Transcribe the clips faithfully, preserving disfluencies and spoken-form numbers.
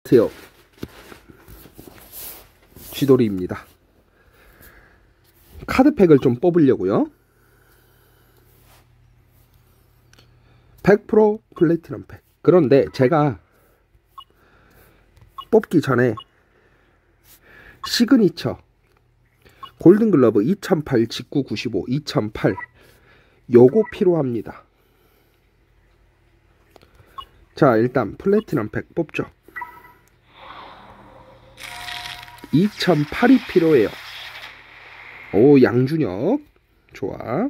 안녕하세요, 쥐돌이입니다. 카드팩을 좀 뽑으려고요. 백 퍼센트 플래티넘 팩. 그런데 제가 뽑기 전에 시그니처 골든글러브 이천팔 직구 구십오 이천팔 요거 필요합니다. 자, 일단 플래티넘 팩 뽑죠. 이천팔이 필요해요. 오, 양준혁 좋아.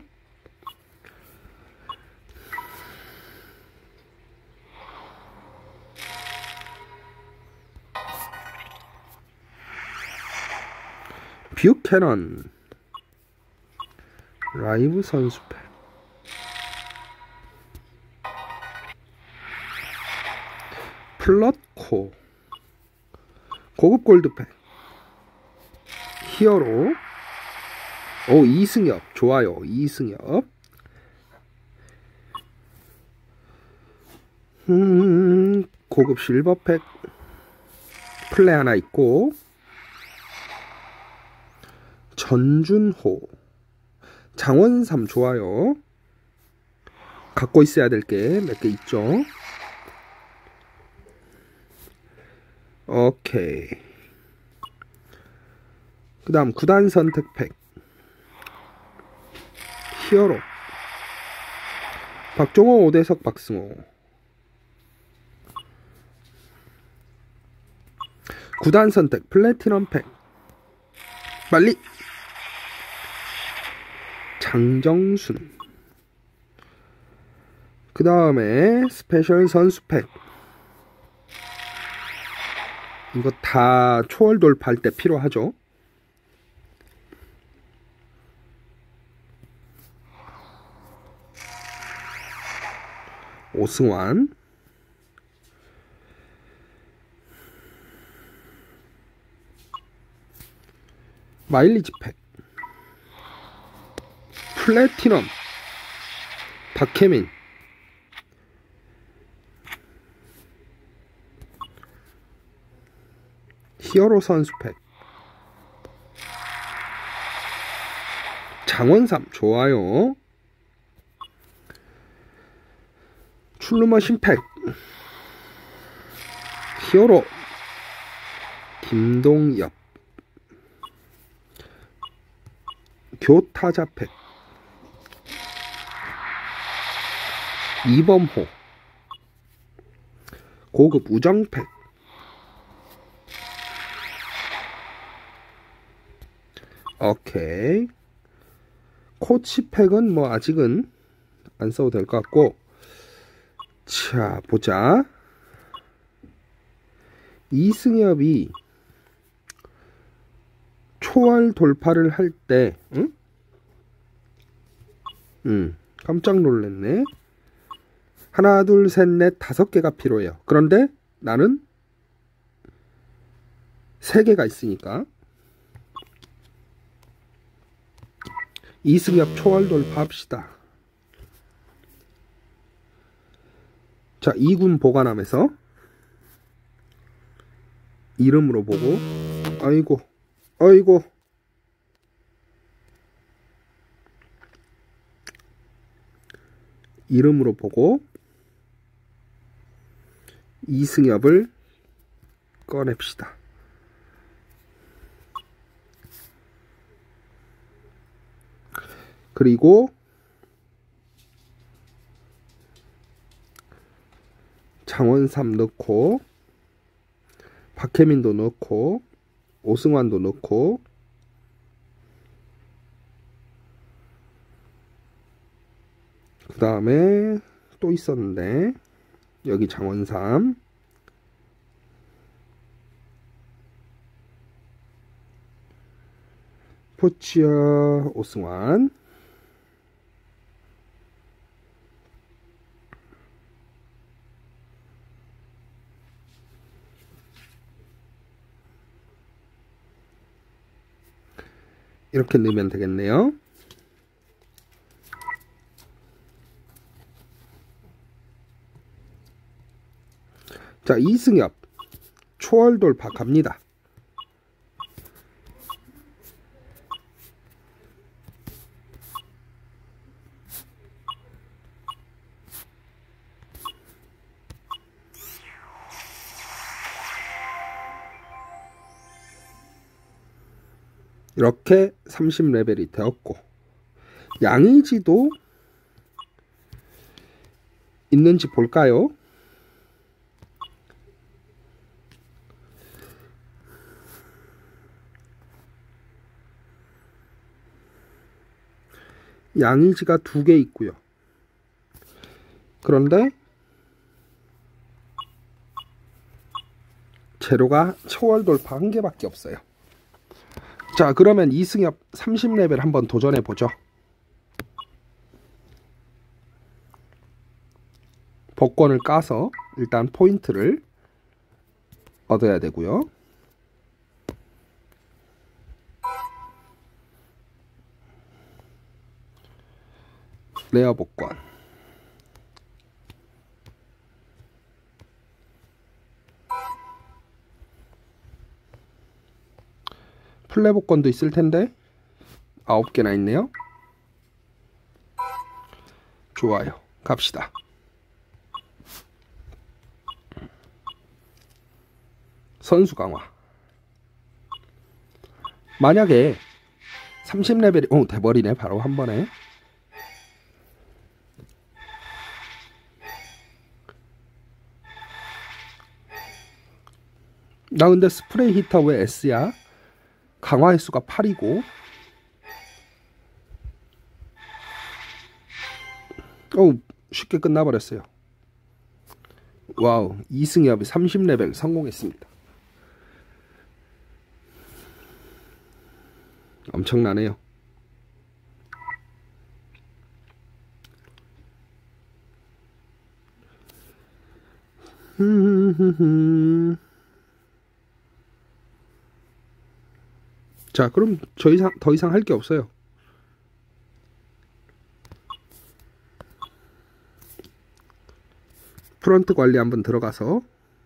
뷰캐넌 라이브 선수팩. 플럿코 고급 골드팩. 히어로. 오, 이승엽 좋아요. 이승엽. 음, 고급 실버팩 플레 하나 있고. 전준호. 장원삼 좋아요. 갖고 있어야 될 게 몇 개 있죠. 오케이. 그 다음 구단 선택팩. 히어로. 박종호, 오대석, 박승호. 구단 선택 플래티넘 팩. 빨리. 장정순. 그 다음에 스페셜 선수팩. 이거 다 초월 돌파할 때 필요하죠. 오승환. 마일리지 팩. 플래티넘 박혜민. 히어로 선수팩. 장원삼 좋아요. 출루머신 팩. 히어로 김동엽. 교타자 팩. 이범호. 고급 우정팩. 오케이. 코치팩은 뭐 아직은 안 써도 될 것 같고. 자, 보자. 이승엽이 초월 돌파를 할 때, 응? 음, 깜짝 놀랐네. 하나, 둘, 셋, 넷, 다섯 개가 필요해요. 그런데 나는 세 개가 있으니까. 이승엽 초월 돌파합시다. 자, 이 군 보관함에서 이름으로 보고. 아이고, 아이고. 이름으로 보고 이승엽을 꺼냅시다. 그리고 장원삼 넣고, 박혜민도 넣고, 오승환도 넣고, 그 다음에 또 있었는데 여기 장원삼, 포치아, 오승환. 이렇게 넣으면 되겠네요. 자, 이승엽 초월 돌파 갑니다. 이렇게 삼십 레벨이 되었고, 양의지도 있는지 볼까요? 양의지가 두 개 있고요. 그런데 재료가 초월 돌파 한 개밖에 없어요. 자, 그러면 이승엽 삼십 레벨 한번 도전해 보죠. 복권을 까서 일단 포인트를 얻어야 되고요. 레어 복권. 플레 복권도 있을 텐데 아홉 개나 있네요. 좋아요. 갑시다. 선수 강화. 만약에 삼십 레벨이 오 돼버리네. 바로 한 번에. 나 근데 스프레이 히터 왜 S야? 강화 횟수가 팔이고. 오, 쉽게 끝나버렸어요. 와우, 이승엽이 삼십 레벨 성공했습니다. 엄청나네요. 자, 그럼 저 이상, 더 이상 할 게 없어요. 프런트 관리 한번 들어가서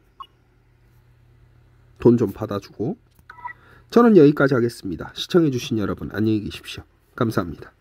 돈 좀 받아주고, 저는 여기까지 하겠습니다. 시청해주신 여러분 안녕히 계십시오. 감사합니다.